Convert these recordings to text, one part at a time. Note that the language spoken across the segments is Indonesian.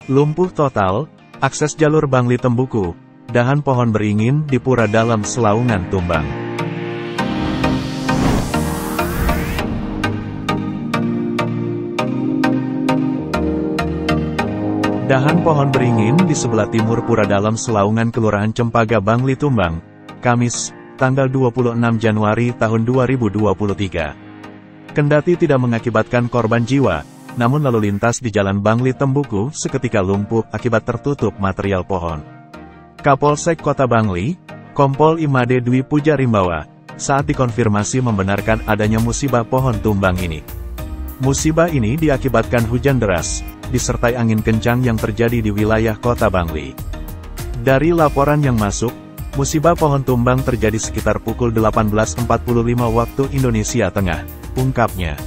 Lumpuh total, akses jalur Bangli Tembuku, dahan pohon beringin di Pura Dalam Selaungan tumbang. Dahan pohon beringin di sebelah timur Pura Dalam Selaungan Kelurahan Cempaka Bangli tumbang, Kamis, tanggal 26 Januari tahun 2023. Kendati tidak mengakibatkan korban jiwa, namun lalu lintas di Jalan Bangli Tembuku seketika lumpuh akibat tertutup material pohon. Kapolsek Kota Bangli, Kompol Imade Dwi Puja Rimbawa, saat dikonfirmasi membenarkan adanya musibah pohon tumbang ini. Musibah ini diakibatkan hujan deras, disertai angin kencang yang terjadi di wilayah Kota Bangli. Dari laporan yang masuk, musibah pohon tumbang terjadi sekitar pukul 18.45 waktu Indonesia Tengah, ungkapnya.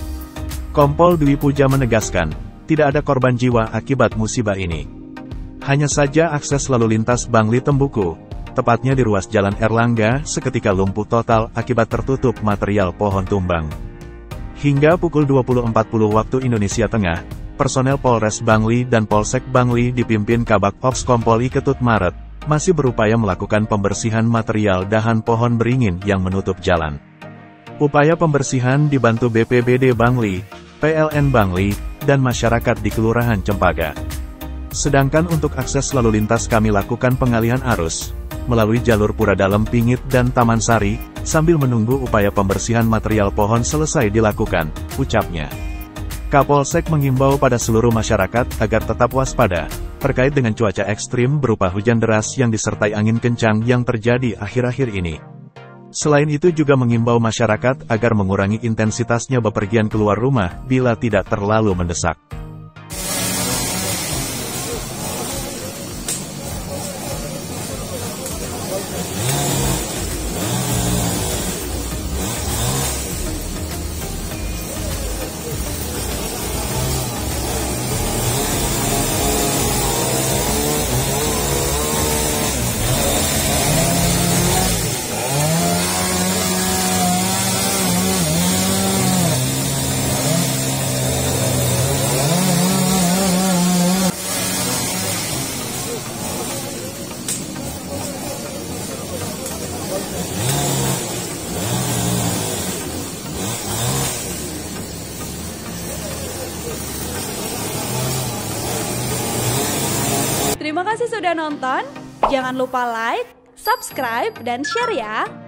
Kompol Dwi Puja menegaskan, tidak ada korban jiwa akibat musibah ini. Hanya saja akses lalu lintas Bangli Tembuku, tepatnya di ruas Jalan Erlangga, seketika lumpuh total akibat tertutup material pohon tumbang. Hingga pukul 20.40 waktu Indonesia Tengah, personel Polres Bangli dan Polsek Bangli dipimpin Kabak Ops Kompol I Ketut Maret, masih berupaya melakukan pembersihan material dahan pohon beringin yang menutup jalan. Upaya pembersihan dibantu BPBD Bangli, PLN Bangli, dan masyarakat di Kelurahan Cempaka. Sedangkan untuk akses lalu lintas kami lakukan pengalihan arus, melalui jalur Pura Dalam Pingit dan Taman Sari, sambil menunggu upaya pembersihan material pohon selesai dilakukan, ucapnya. Kapolsek mengimbau pada seluruh masyarakat agar tetap waspada, terkait dengan cuaca ekstrim berupa hujan deras yang disertai angin kencang yang terjadi akhir-akhir ini. Selain itu juga mengimbau masyarakat agar mengurangi intensitasnya bepergian keluar rumah bila tidak terlalu mendesak. Terima kasih sudah nonton, jangan lupa like, subscribe, dan share ya!